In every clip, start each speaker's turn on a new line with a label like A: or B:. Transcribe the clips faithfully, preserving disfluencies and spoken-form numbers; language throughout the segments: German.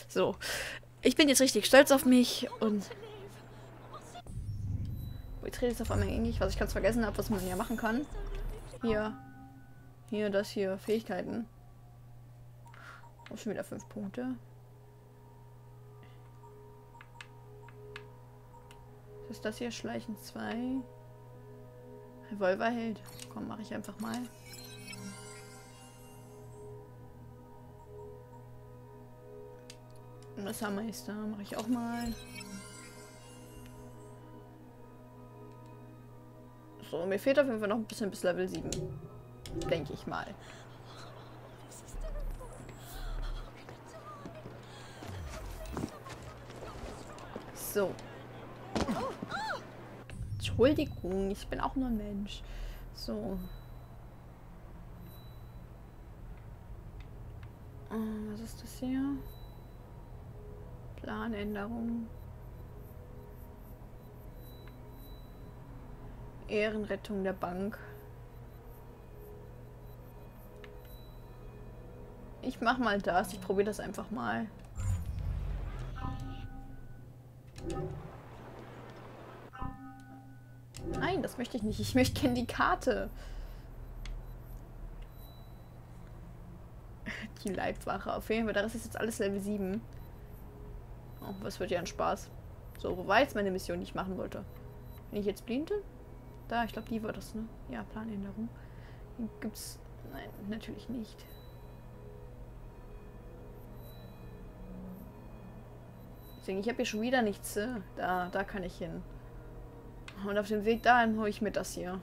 A: So. Ich bin jetzt richtig stolz auf mich und... Jetzt redet es auf einmal eigentlich, was ich ganz vergessen habe, was man ja machen kann. Hier. Hier, das hier. Fähigkeiten. Auch schon wieder fünf Punkte. Was ist das hier? Schleichen zwei. Revolverheld. Komm, mache ich einfach mal. Messermeister mache ich auch mal. So, mir fehlt auf jeden Fall noch ein bisschen bis Level sieben. Denke ich mal. So. Entschuldigung, ich bin auch nur ein Mensch. So. Uh, was ist das hier? Planänderung. Ehrenrettung der Bank. Ich mach mal das. Ich probiere das einfach mal. Nein, das möchte ich nicht. Ich möchte gerne die Karte. Die Leibwache. Auf jeden Fall, das ist jetzt alles Level sieben. Oh, was wird ja ein Spaß. So, wo war jetzt meine Mission, die ich machen wollte? Wenn ich jetzt blinde? Da, ich glaube, die war das, ne? Ja, Planänderung. Hier gibt's... Nein, natürlich nicht. Deswegen, ich habe hier schon wieder nichts. Äh, da, da kann ich hin. Und auf dem Weg dahin hole ich mir das hier.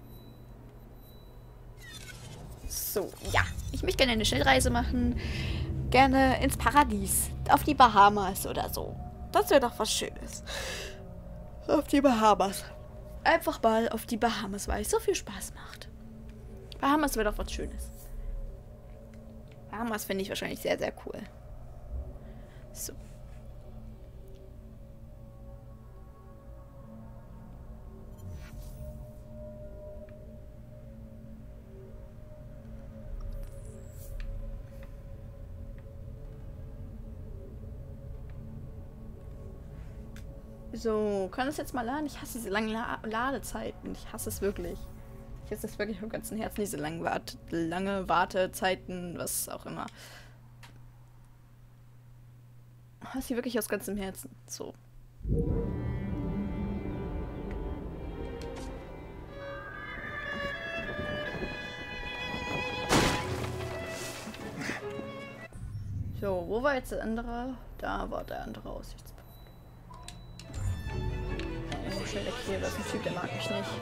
A: So, ja. Ich möchte gerne eine Schnellreise machen. Gerne ins Paradies. Auf die Bahamas oder so. Das wäre doch was Schönes. Auf die Bahamas. Einfach mal auf die Bahamas, weil es so viel Spaß macht. Bahamas wäre doch was Schönes. Bahamas finde ich wahrscheinlich sehr, sehr cool. So. So, kann das jetzt mal laden? Ich hasse diese langen La Ladezeiten. Ich hasse es wirklich. Ich hasse es wirklich vom ganzen Herzen, diese langen Wart lange Wartezeiten, was auch immer. Ich hasse sie wirklich aus ganzem Herzen. So. So, wo war jetzt der andere? Da war der andere Aussichtspunkt. Schnell weg hier, das ist ein Typ, der mag mich nicht.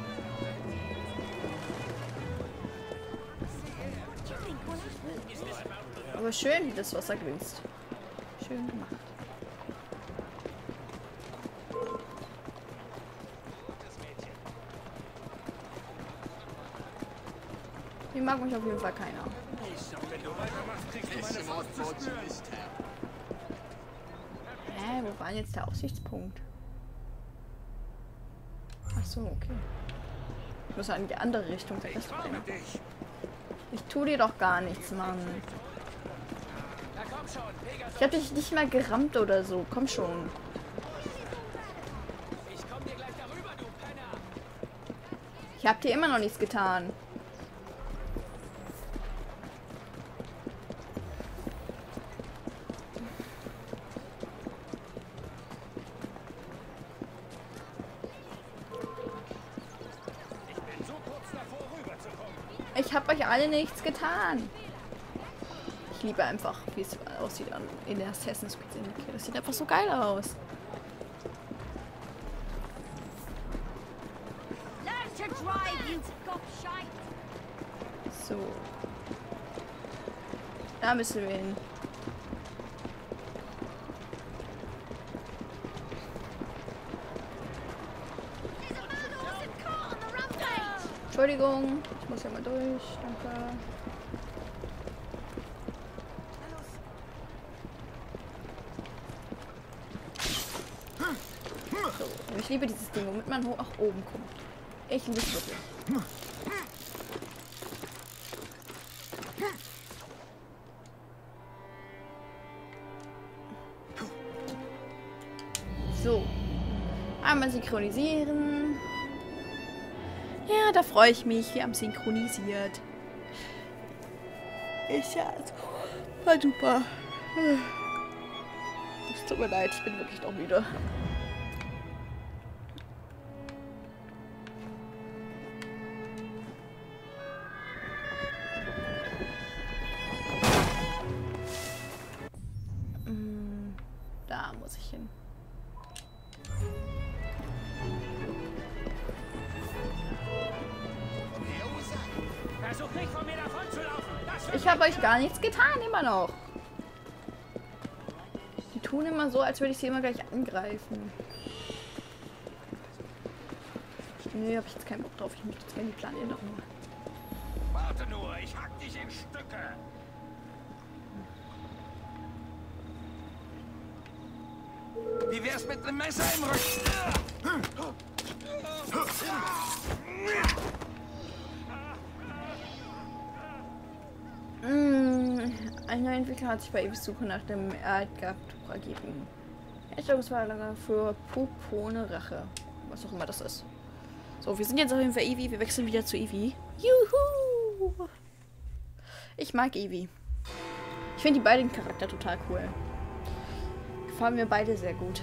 A: Aber schön, wie das Wasser glänzt. Schön gemacht. Hier mag mich auf jeden Fall keiner. Hä, wo war denn jetzt der Aussichtspunkt? Ach so, okay. Ich muss in die andere Richtung. Ich tue dir doch gar nichts, Mann. Ich hab dich nicht mal gerammt oder so. Komm schon. Ich hab dir immer noch nichts getan. Ich habe euch alle nichts getan. Ich liebe einfach, wie es aussieht in der Assassin's Creed Syndicate. Das sieht einfach so geil aus. So. Da müssen wir hin. Entschuldigung, ich muss ja mal durch. Danke. So, ich liebe dieses Ding, womit man hoch nach oben kommt. Ich liebe es wirklich. So. Einmal synchronisieren. Ja, da freue ich mich. Wir haben synchronisiert. Ist ja super duper. Es tut mir leid, ich bin wirklich noch müde. Da muss ich hin.
B: Versuch nicht von mir davon zu laufen.
A: Ich habe euch gar nichts getan, immer noch. Die tun immer so, als würde ich sie immer gleich angreifen. Nee, habe ich jetzt keinen Bock drauf. Ich möchte jetzt gerne die Planänderung.
B: Warte nur, ich hack dich in Stücke. Wie wär's mit einem Messer im Rücken?
A: Mmh, ein neuer Entwickler hat sich bei Evis Suche nach dem Erdgabtuch ergeben. Herstellungsvorlage für Popone Rache. Was auch immer das ist. So, wir sind jetzt auf jeden Fall Evi. Wir wechseln wieder zu Evi. Juhu! Ich mag Evi. Ich finde die beiden Charakter total cool. Gefallen mir beide sehr gut.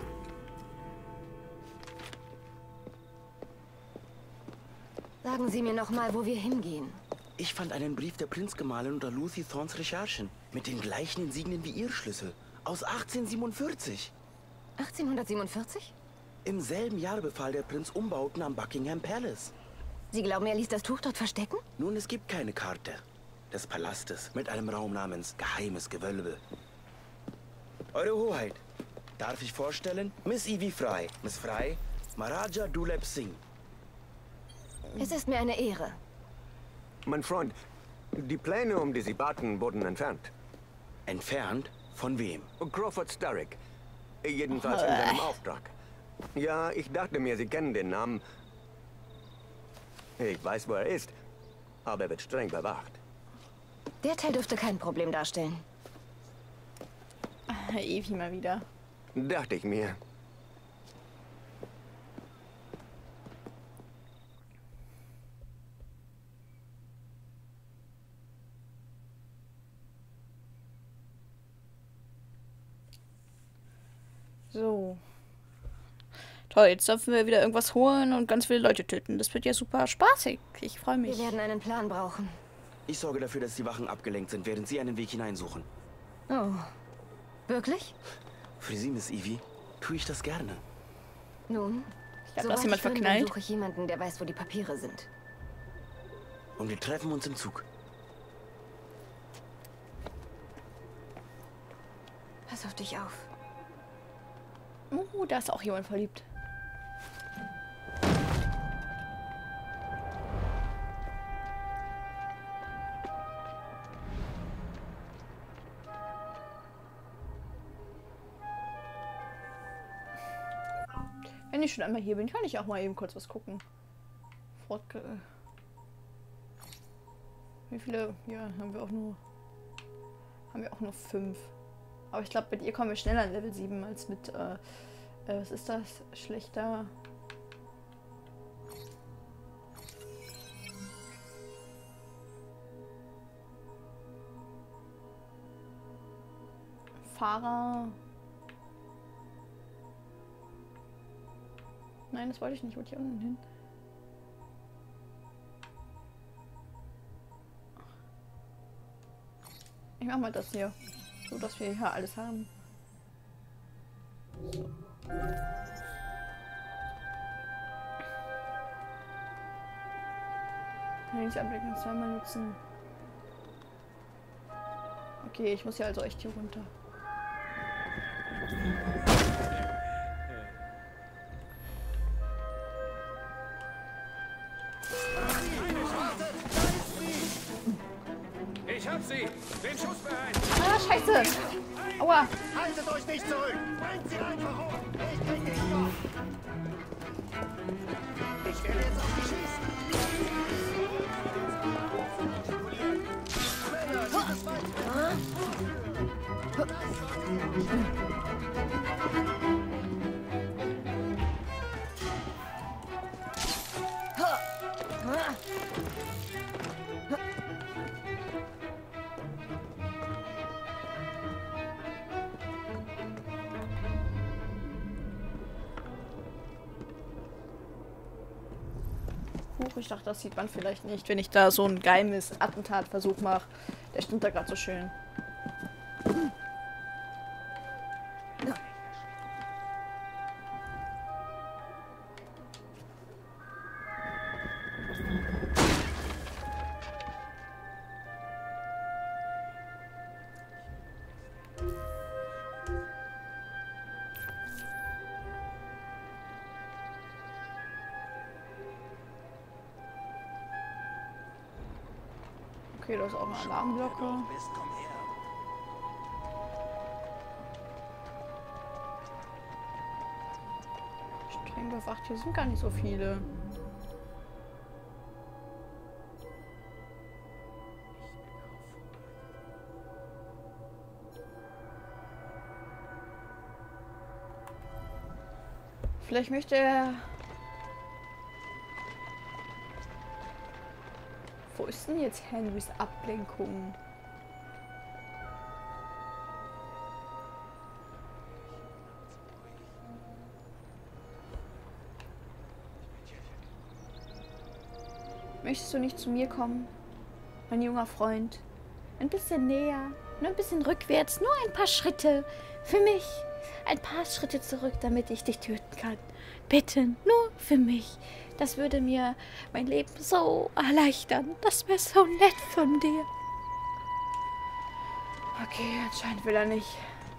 C: Sagen Sie mir noch mal, wo wir hingehen.
D: Ich fand einen Brief der Prinzgemahlin unter Lucy Thorns Recherchen. Mit den gleichen Insignien wie ihr Schlüssel. Aus achtzehnhundertsiebenundvierzig.
C: achtzehnhundertsiebenundvierzig?
D: Im selben Jahr befahl der Prinz Umbauten am Buckingham Palace.
C: Sie glauben, er ließ das Tuch dort verstecken?
D: Nun, es gibt keine Karte des Palastes mit einem Raum namens Geheimes Gewölbe. Eure Hoheit, darf ich vorstellen? Miss Evi Fry. Miss Fry, Maharaja Duleb Singh.
C: Es ist mir eine Ehre.
E: Mein Freund, die Pläne, um die Sie baten, wurden entfernt.
D: Entfernt? Von wem?
E: Crawford Starrick. Jedenfalls in seinem Auftrag. Ja, ich dachte mir, Sie kennen den Namen. Ich weiß, wo er ist, aber er wird streng bewacht.
C: Der Teil dürfte kein Problem darstellen.
A: Evi mal wieder.
E: Dachte ich mir.
A: So. Toll, jetzt dürfen wir wieder irgendwas holen und ganz viele Leute töten. Das wird ja super spaßig. Ich freue mich.
C: Wir werden einen Plan brauchen.
D: Ich sorge dafür, dass die Wachen abgelenkt sind, während Sie einen Weg hineinsuchen.
C: Oh. Wirklich?
D: Für Sie, Miss Evi, tue ich das gerne.
C: Nun,
A: Ich glaube, da ist
C: sobald
A: jemand
C: ich finde,
A: verknallt.
C: suche ich jemanden, der weiß, wo die Papiere sind.
D: Und wir treffen uns im Zug.
C: Pass auf dich auf.
A: Oh, da ist auch jemand verliebt. Wenn ich schon einmal hier bin, kann ich auch mal eben kurz was gucken. Fortge Wie viele? Ja, haben wir auch nur. Haben wir auch nur fünf. Aber ich glaube, mit ihr kommen wir schneller an Level sieben als mit, äh, äh, was ist das? Schlechter. Fahrer. Nein, das wollte ich nicht. Ich wollte hier unten hin. Ich mach mal das hier. So, dass wir hier alles haben. So. Kann ich Abdeckung zweimal nutzen. Okay, ich muss ja also echt hier runter.
B: Ich hab sie! Den Schuss bereit!
A: Ah, scheiße! Aua!
B: Haltet euch nicht zurück! Bringt sie einfach hoch! Ich krieg dich noch! Ich werde jetzt auf dich schießen! Männer, dieses Weit!
A: Huch, ich dachte, das sieht man vielleicht nicht, wenn ich da so ein geheimes Attentatversuch mache. Der stimmt da gerade so schön. Okay, da ist auch eine Alarmglocke.
B: Bist, komm her.
A: Streng bewacht, hier sind gar nicht so viele. Vielleicht möchte er... Wo ist denn jetzt Henrys Ablenkung? Möchtest du nicht zu mir kommen, mein junger Freund? Ein bisschen näher, nur ein bisschen rückwärts, nur ein paar Schritte. Für mich. Ein paar Schritte zurück, damit ich dich töten kann. Bitte, nur für mich. Das würde mir mein Leben so erleichtern. Das wäre so nett von dir. Okay, anscheinend will er nicht.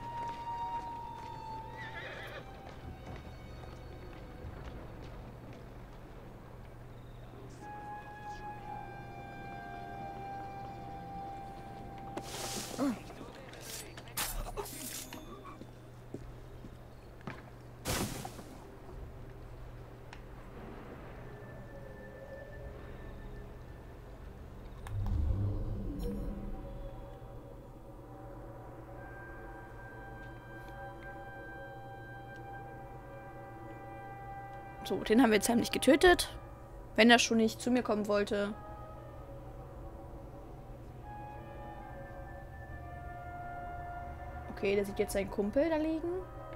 A: So, den haben wir jetzt heimlich getötet. Wenn er schon nicht zu mir kommen wollte. Okay, der sieht jetzt seinen Kumpel da liegen.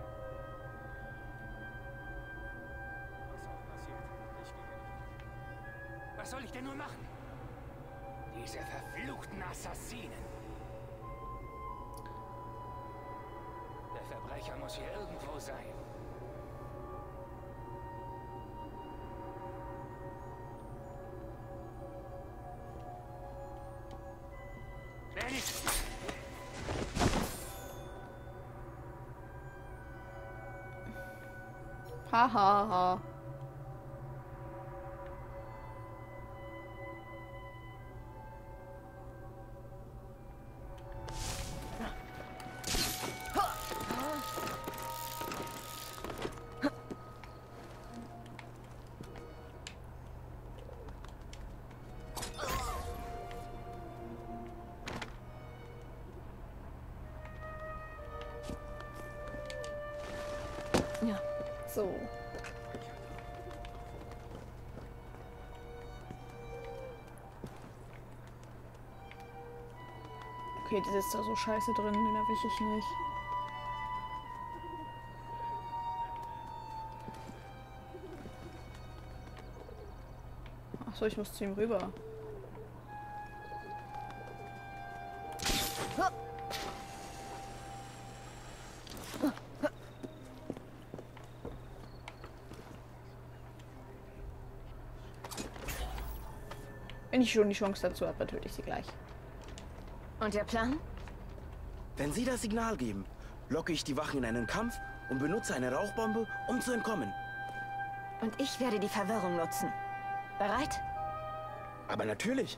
B: Was soll ich denn nur machen? Diese verfluchten Assassinen. Der Verbrecher muss hier irgendwo sein. Dennis!
A: Hahaha. Ha, ha. Ja, so. Okay, das ist da so scheiße drin, den erwische ich nicht. Achso, ich muss zu ihm rüber. Wenn ich schon die Chance dazu habe, dann töte ich sie gleich.
C: Und der Plan?
D: Wenn Sie das Signal geben, locke ich die Wachen in einen Kampf und benutze eine Rauchbombe, um zu entkommen.
C: Und ich werde die Verwirrung nutzen. Bereit?
D: Aber natürlich.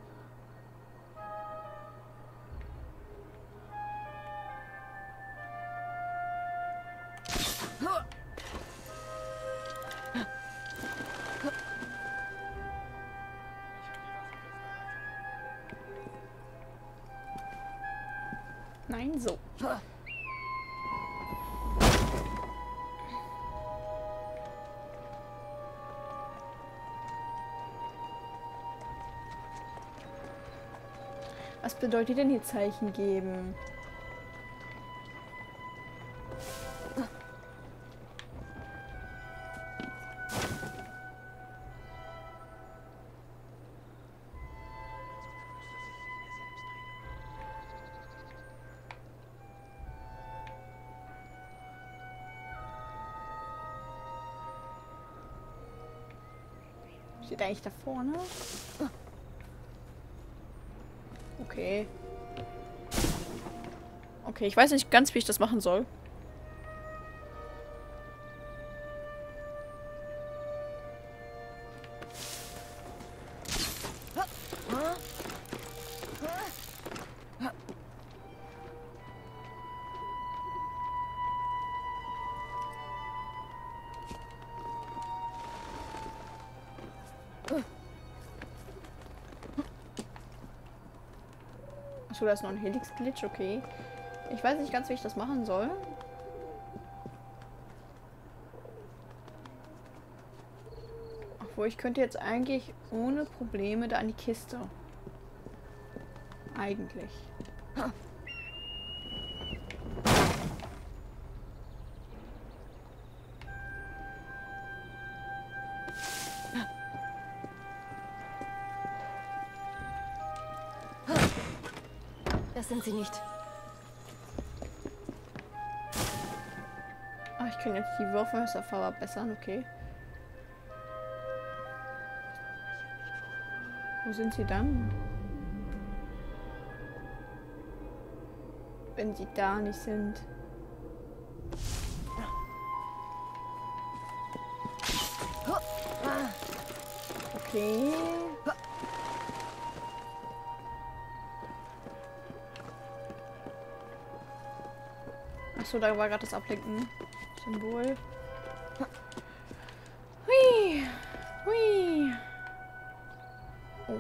A: Nein, so. Was bedeutet denn hier Zeichen geben? Steht eigentlich da vorne? Okay. Okay, ich weiß nicht ganz, wie ich das machen soll. Achso, da ist noch ein Helix-Glitch, okay. Ich weiß nicht ganz, wie ich das machen soll. Obwohl, ich könnte jetzt eigentlich ohne Probleme da an die Kiste. Eigentlich.
C: Das sind sie nicht.
A: Ach, ich kann jetzt die Würfelmesser verbessern, okay. Wo sind sie dann? Wenn sie da nicht sind. Okay. Achso, da war gerade das Ablenken-Symbol. Hui. Hui. Oh.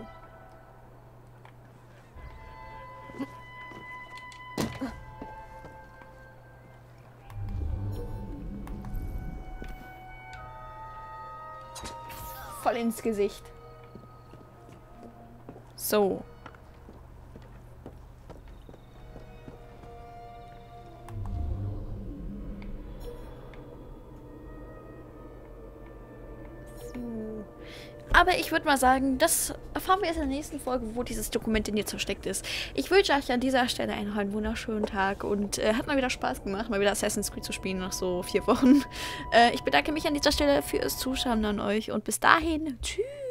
A: Voll ins Gesicht. So. Aber ich würde mal sagen, das erfahren wir erst in der nächsten Folge, wo dieses Dokument in dir versteckt ist. Ich wünsche euch an dieser Stelle einen wunderschönen Tag und äh, hat mal wieder Spaß gemacht, mal wieder Assassin's Creed zu spielen nach so vier Wochen. Äh, ich bedanke mich an dieser Stelle fürs Zuschauen an euch und bis dahin, tschüss!